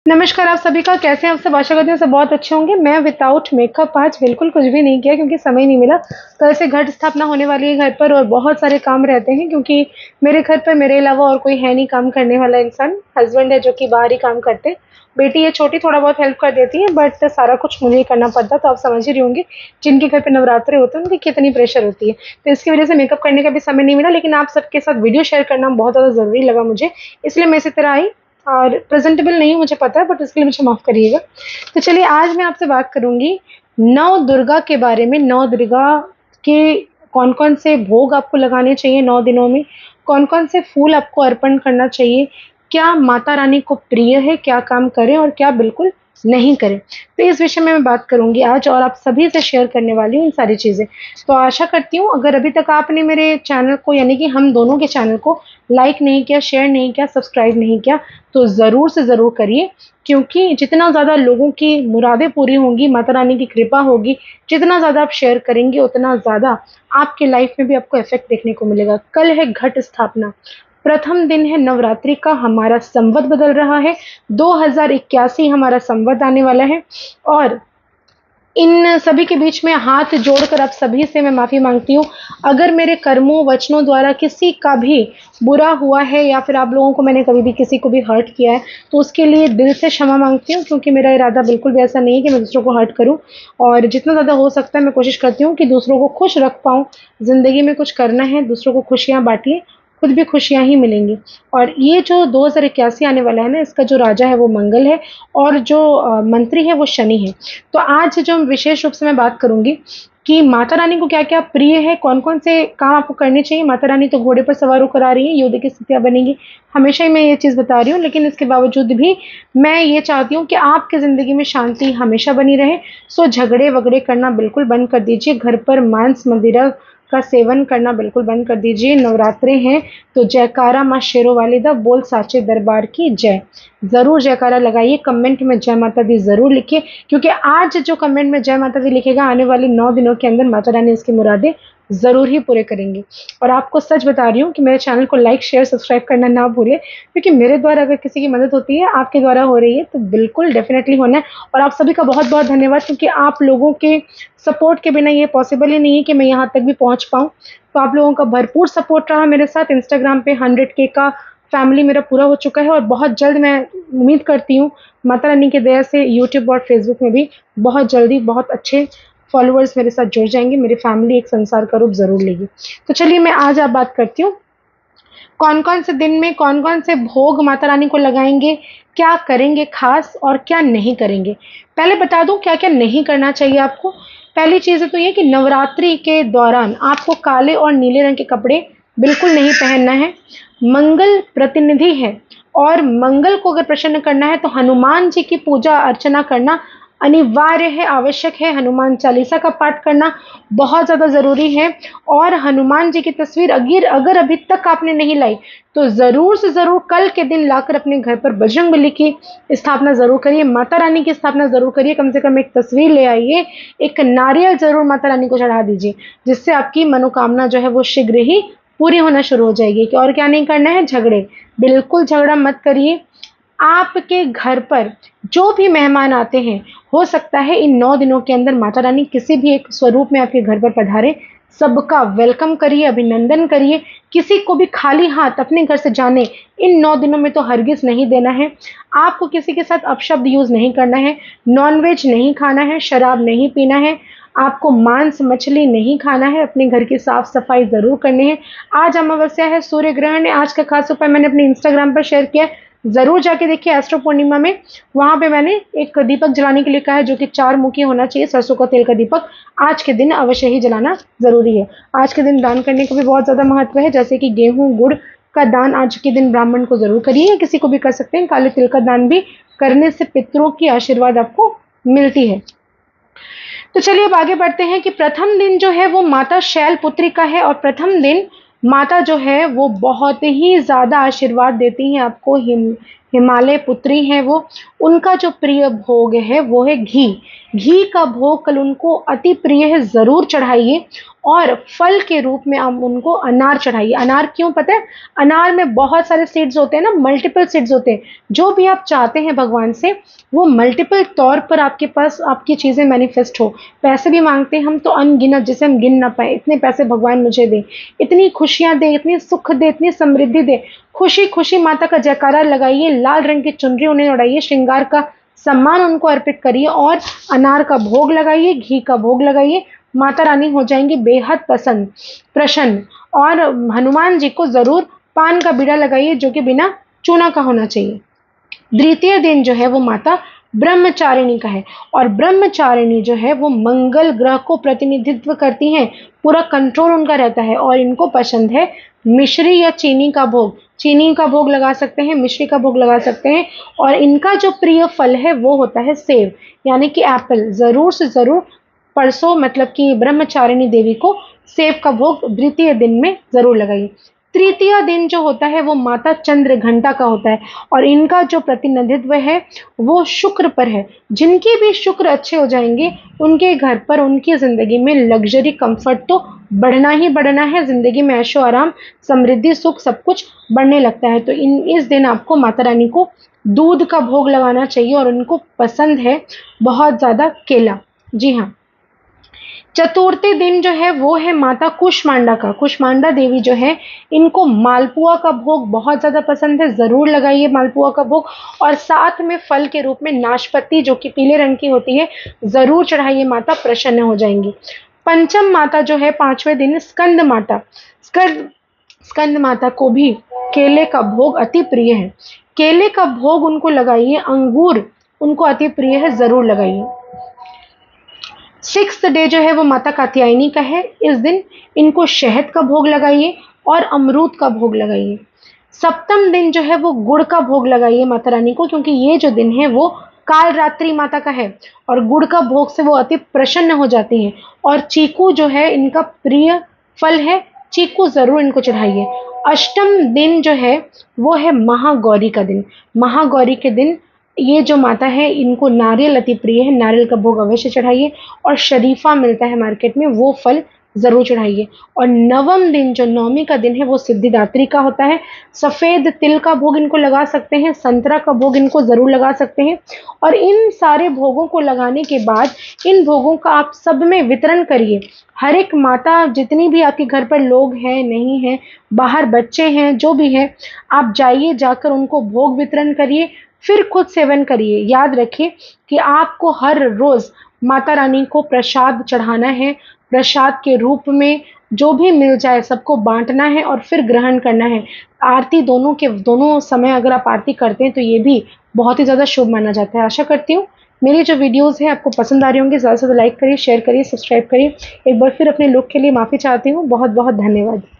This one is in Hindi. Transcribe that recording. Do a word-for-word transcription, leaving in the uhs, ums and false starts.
नमस्कार आप सभी का, कैसे हैं आप सब? आशा करती हूँ सब बहुत अच्छे होंगे। मैं विदाउट मेकअप आज बिल्कुल कुछ भी नहीं किया क्योंकि समय नहीं मिला। कल से घट स्थापना होने वाली है घर पर और बहुत सारे काम रहते हैं क्योंकि मेरे घर पर मेरे अलावा और कोई है नहीं काम करने वाला इंसान। हस्बैंड है जो कि बाहर ही काम करते हैं, बेटी है छोटी, थोड़ा बहुत हेल्प कर देती है, बट सारा कुछ मुझे ही करना पड़ता है। तो आप समझ ही रही होंगे जिनके घर पे नवरात्रे होते हैं उनकी कितनी प्रेशर होती है। तो इसकी वजह से मेकअप करने का भी समय नहीं मिला, लेकिन आप सबके साथ वीडियो शेयर करना बहुत ज़्यादा ज़रूरी लगा मुझे, इसलिए मैं इसी तरह आई। और प्रेजेंटेबल नहीं हूँ मुझे पता है, बट इसके लिए मुझे माफ़ करिएगा। तो चलिए आज मैं आपसे बात करूँगी नौ दुर्गा के बारे में। नौ दुर्गा के कौन कौन से भोग आपको लगाने चाहिए नौ दिनों में, कौन कौन से फूल आपको अर्पण करना चाहिए, क्या माता रानी को प्रिय है, क्या काम करें और क्या बिल्कुल नहीं करें। तो इस विषय में मैं बात करूंगी आज और आप सभी से शेयर करने वाली हूँ इन सारी चीज़ें। तो आशा करती हूँ अगर अभी तक आपने मेरे चैनल को, यानी कि हम दोनों के चैनल को लाइक नहीं किया, शेयर नहीं किया, सब्सक्राइब नहीं किया, तो ज़रूर से ज़रूर करिए, क्योंकि जितना ज़्यादा लोगों की मुरादें पूरी होंगी, माता रानी की कृपा होगी, जितना ज़्यादा आप शेयर करेंगे उतना ज़्यादा आपके लाइफ में भी आपको इफेक्ट देखने को मिलेगा। कल है घट स्थापना, प्रथम दिन है नवरात्रि का, हमारा संवत बदल रहा है, दो हज़ार इक्यासी हमारा संवत आने वाला है। और इन सभी के बीच में हाथ जोड़कर आप सभी से मैं माफ़ी मांगती हूँ अगर मेरे कर्मों वचनों द्वारा किसी का भी बुरा हुआ है या फिर आप लोगों को मैंने कभी भी किसी को भी हर्ट किया है, तो उसके लिए दिल से क्षमा मांगती हूँ, क्योंकि मेरा इरादा बिल्कुल भी ऐसा नहीं है कि मैं दूसरों को हर्ट करूँ। और जितना ज़्यादा हो सकता है मैं कोशिश करती हूँ कि दूसरों को खुश रख पाऊँ। ज़िंदगी में कुछ करना है, दूसरों को खुशियाँ बांटिए, खुद भी खुशियाँ ही मिलेंगी। और ये जो दो हज़ार इक्यासी आने वाला है ना, इसका जो राजा है वो मंगल है और जो अ, मंत्री है वो शनि है। तो आज जो विशेष रूप से मैं बात करूंगी कि माता रानी को क्या क्या प्रिय है, कौन कौन से काम आपको करने चाहिए। माता रानी तो घोड़े पर सवार होकर आ रही है, युद्ध की स्थितियां बनेंगी, हमेशा ही मैं ये चीज़ बता रही हूँ, लेकिन इसके बावजूद भी मैं ये चाहती हूँ कि आपकी ज़िंदगी में शांति हमेशा बनी रहे। सो झगड़े वगड़े करना बिल्कुल बंद कर दीजिए, घर पर मांस मदिरा का सेवन करना बिल्कुल बंद कर दीजिए। नवरात्रे हैं तो जयकारा माँ शेरों वाली दा बोल साचे दरबार की जय, ज़रूर जयकारा लगाइए। कमेंट में जय माता दी ज़रूर लिखिए, क्योंकि आज जो कमेंट में जय माता दी लिखेगा आने वाले नौ दिनों के अंदर माता रानी इसकी मुरादें ज़रूर ही पूरे करेंगे। और आपको सच बता रही हूँ कि मेरे चैनल को लाइक शेयर सब्सक्राइब करना ना भूलें, क्योंकि मेरे द्वारा अगर किसी की मदद होती है, आपके द्वारा हो रही है, तो बिल्कुल डेफिनेटली होना है। और आप सभी का बहुत बहुत धन्यवाद, क्योंकि आप लोगों के सपोर्ट के बिना ये पॉसिबल ही नहीं है कि मैं यहाँ तक भी पहुँच पाऊँ। तो आप लोगों का भरपूर सपोर्ट रहा मेरे साथ। इंस्टाग्राम पे हंड्रेड के का फैमिली मेरा पूरा हो चुका है और बहुत जल्द मैं उम्मीद करती हूँ माता रानी की दया से यूट्यूब और फेसबुक में भी बहुत जल्दी बहुत अच्छे फॉलोअर्स मेरे साथ जुड़ जाएंगे। मेरी फैमिली एक संसार का रूप ज़रूर लेगी। तो चलिए मैं आज आप बात करती हूँ कौन कौन से दिन में कौन कौन से भोग माता रानी को लगाएंगे, क्या करेंगे खास और क्या नहीं करेंगे। पहले बता दूं क्या क्या नहीं करना चाहिए आपको। पहली चीज़ तो ये कि नवरात्रि के दौरान आपको काले और नीले रंग के कपड़े बिल्कुल नहीं पहनना है। मंगल प्रतिनिधि है और मंगल को अगर प्रसन्न करना है तो हनुमान जी की पूजा अर्चना करना अनिवार्य है, आवश्यक है। हनुमान चालीसा का पाठ करना बहुत ज़्यादा ज़रूरी है। और हनुमान जी की तस्वीर अगर अगर अभी तक आपने नहीं लाई तो ज़रूर से ज़रूर कल के दिन लाकर अपने घर पर बजरंगबली की स्थापना ज़रूर करिए, माता रानी की स्थापना ज़रूर करिए। कम से कम एक तस्वीर ले आइए, एक नारियल ज़रूर माता रानी को चढ़ा दीजिए, जिससे आपकी मनोकामना जो है वो शीघ्र ही पूरी होना शुरू हो जाएगी। कि और क्या नहीं करना है, झगड़े बिल्कुल झगड़ा मत करिए। आपके घर पर जो भी मेहमान आते हैं, हो सकता है इन नौ दिनों के अंदर माता रानी किसी भी एक स्वरूप में आपके घर पर पधारे, सबका वेलकम करिए, अभिनंदन करिए। किसी को भी खाली हाथ अपने घर से जाने इन नौ दिनों में तो हरगिज नहीं देना है। आपको किसी के साथ अपशब्द यूज नहीं करना है, नॉनवेज नहीं खाना है, शराब नहीं पीना है, आपको मांस मछली नहीं खाना है, अपने घर की साफ सफाई जरूर करनी है। आज अमावस्या है, सूर्य ग्रहण है, आज का खास उपाय मैंने अपने इंस्टाग्राम पर शेयर किया है, जरूर जाके देखिए। एस्ट्रो पूर्णिमा में वहां पे मैंने एक दीपक जलाने के लिए कहा है, जो कि चार मुखी होना चाहिए, सरसों का तेल का दीपक आज के दिन अवश्य ही जलाना जरूरी है। आज के दिन दान करने का भी बहुत ज्यादा महत्व है, जैसे कि गेहूं गुड़ का दान आज के दिन ब्राह्मण को जरूर करिए, किसी को भी कर सकते हैं। काले तिल का दान भी करने से पितरों की आशीर्वाद आपको मिलती है। तो चलिए अब आगे बढ़ते हैं कि प्रथम दिन जो है वो माता शैलपुत्री का है और प्रथम दिन माता जो है वो बहुत ही ज़्यादा आशीर्वाद देती हैं आपको, हिम हिमालय पुत्री हैं वो। उनका जो प्रिय भोग है वो है घी। घी का भोग कल उनको अति प्रिय है, ज़रूर चढ़ाइए। और फल के रूप में आप उनको अनार चढ़ाइए। अनार क्यों पता है? अनार में बहुत सारे सीड्स होते हैं ना, मल्टीपल सीड्स होते हैं। जो भी आप चाहते हैं भगवान से वो मल्टीपल तौर पर आपके पास आपकी चीज़ें मैनिफेस्ट हो। पैसे भी मांगते हैं हम तो अनगिनत, जिसे हम गिन ना पाए, इतने पैसे भगवान मुझे दे, इतनी खुशियाँ दे, इतनी सुख दे, इतनी समृद्धि दे। खुशी खुशी माता का जयकारा लगाइए, लाल रंग की चुनरी उन्हें उड़ाइए, श्रृंगार का सम्मान उनको अर्पित करिए और अनार का भोग लगाइए, घी का भोग लगाइए। माता रानी हो जाएंगी बेहद पसंद प्रसन्न। और हनुमान जी को जरूर पान का बीड़ा लगाइए, जो कि बिना चूना का होना चाहिए। द्वितीय दिन जो है वो माता ब्रह्मचारिणी का है, और ब्रह्मचारिणी जो है वो मंगल ग्रह को प्रतिनिधित्व करती हैं। पूरा कंट्रोल उनका रहता है और इनको पसंद है मिश्री या चीनी का भोग। चीनी का भोग लगा सकते हैं, मिश्री का भोग लगा सकते हैं। और इनका जो प्रिय फल है वो होता है सेब, यानी कि एप्पल। जरूर से जरूर परसों मतलब कि ब्रह्मचारिणी देवी को सेब का भोग द्वितीय दिन में जरूर लगाइए। तृतीय दिन जो होता है वो माता चंद्र घंटा का होता है, और इनका जो प्रतिनिधित्व है वो शुक्र पर है। जिनके भी शुक्र अच्छे हो जाएंगे उनके घर पर, उनकी जिंदगी में लग्जरी कंफर्ट तो बढ़ना ही बढ़ना है। जिंदगी में ऐशो आराम, समृद्धि, सुख सब कुछ बढ़ने लगता है। तो इन इस दिन आपको माता रानी को दूध का भोग लगाना चाहिए, और उनको पसंद है बहुत ज़्यादा केला। जी हाँ। चतुर्थी दिन जो है वो है माता कुष्मांडा का। कुष्मांडा देवी जो है इनको मालपुआ का भोग बहुत ज़्यादा पसंद है, ज़रूर लगाइए मालपुआ का भोग। और साथ में फल के रूप में नाशपाती जो कि पीले रंग की होती है ज़रूर चढ़ाइए, माता प्रसन्न हो जाएंगी। पंचम माता जो है पांचवें दिन स्कंद माता। स्कंद स्कंद माता को भी केले का भोग अति प्रिय है। केले का भोग उनको लगाइए। अंगूर उनको अति प्रिय है, ज़रूर लगाइए। सिक्स्थ डे जो है वो माता कात्यायनी का है। इस दिन इनको शहद का भोग लगाइए और अमरूद का भोग लगाइए। सप्तम दिन जो है वो गुड़ का भोग लगाइए माता रानी को, क्योंकि ये जो दिन है वो काल रात्रि माता का है और गुड़ का भोग से वो अति प्रसन्न हो जाती हैं। और चीकू जो है इनका प्रिय फल है, चीकू जरूर इनको चढ़ाइए। अष्टम दिन जो है वो है महागौरी का दिन। महागौरी के दिन ये जो माता है इनको नारियल अति प्रिय है, नारियल का भोग अवश्य चढ़ाइए। और शरीफा मिलता है मार्केट में, वो फल जरूर चढ़ाइए। और नवम दिन जो नवमी का दिन है वो सिद्धिदात्री का होता है। सफेद तिल का भोग इनको लगा सकते हैं, संतरा का भोग इनको जरूर लगा सकते हैं। और इन सारे भोगों को लगाने के बाद इन भोगों का आप सब में वितरण करिए। हर एक माता, जितनी भी आपके घर पर लोग हैं, नहीं हैं, बाहर बच्चे हैं, जो भी है, आप जाइए, जाकर उनको भोग वितरण करिए, फिर खुद सेवन करिए। याद रखिए कि आपको हर रोज माता रानी को प्रसाद चढ़ाना है। प्रसाद के रूप में जो भी मिल जाए सबको बांटना है और फिर ग्रहण करना है। आरती दोनों के दोनों समय अगर आप आरती करते हैं तो ये भी बहुत ही ज़्यादा शुभ माना जाता है। आशा करती हूँ मेरी जो वीडियोस हैं आपको पसंद आ रही होंगी। ज़्यादा से ज़्यादा लाइक करिए, शेयर करिए, सब्सक्राइब करिए। एक बार फिर अपने लुक के लिए माफ़ी चाहती हूँ। बहुत बहुत धन्यवाद।